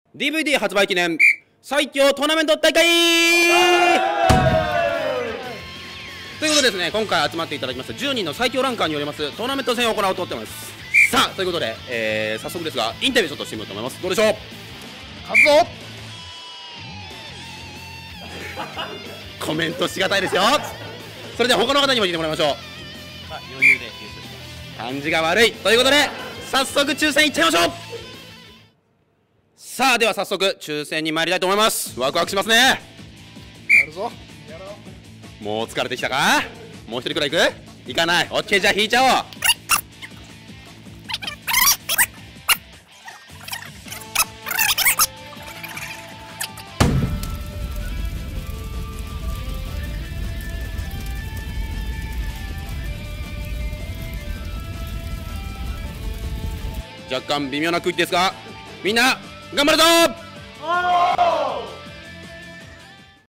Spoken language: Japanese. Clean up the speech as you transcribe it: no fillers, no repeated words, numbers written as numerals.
DVD 発売記念最強トーナメント大会ということでですね、今回集まっていただきました10人の最強ランカーによりますトーナメント戦を行おうと思ってます。さあ、ということで、早速ですがインタビューちょっとしてみようと思います。どうでしょう。 勝つぞ。 コメントしがたいですよ。それでは他の方にも聞いてもらいましょう。 余裕で優勝します。 感じが悪いということで早速抽選いっちゃいましょう。さあ、では早速抽選に参りたいと思います。ワクワクしますね。 やるぞ。やろう。もう疲れてきたか。もう一人くらい行く。行かない。オッケー、じゃあ引いちゃおう。若干微妙な空気ですが、みんな頑張るぞ。